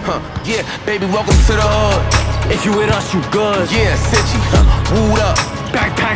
Yeah, baby, welcome to the hood. If you with us, you good. Yeah, Cinchi,